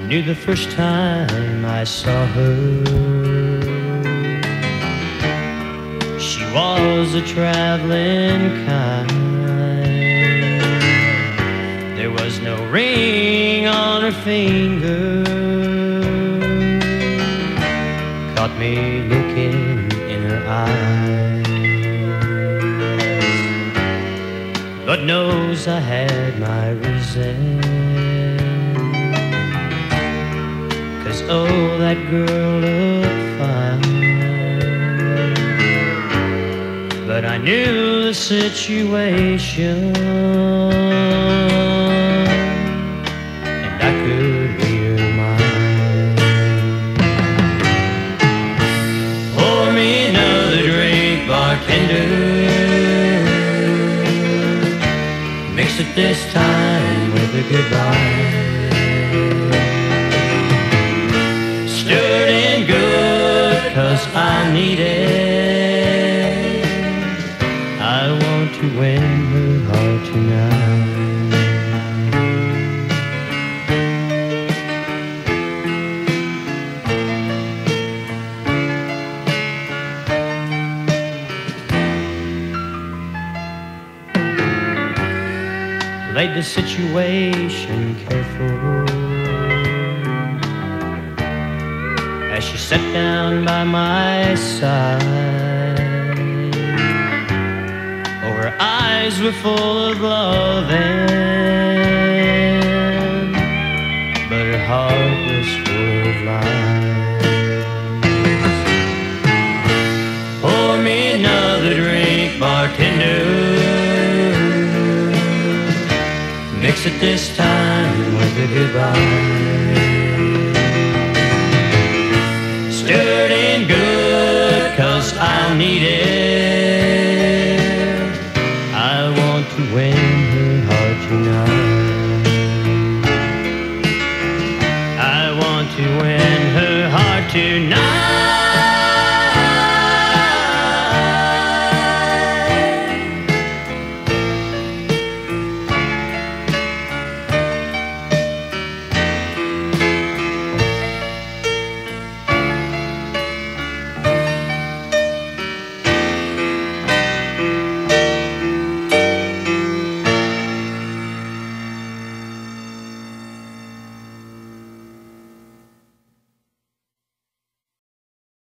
knew the first time I saw her, she was a traveling kind. There was no ring on her finger, caught me looking in her eyes. Lord knows I had my reason, 'cause oh, that girl looked fine. But I knew the situation, and I could read her mind. Pour me another drink, bartender. Mix it this time with a goodbye. Stir it in good, 'cause I need it. I want to win her heart tonight. Laid the situation careful as she sat down by my side. Oh, her eyes were full of loving, but her heart was full of lies. Pour me another drink, bartender. Mix it this time with a goodbye. Stir it in good, 'cause I need it. I want to win her heart tonight. I want to win her heart tonight.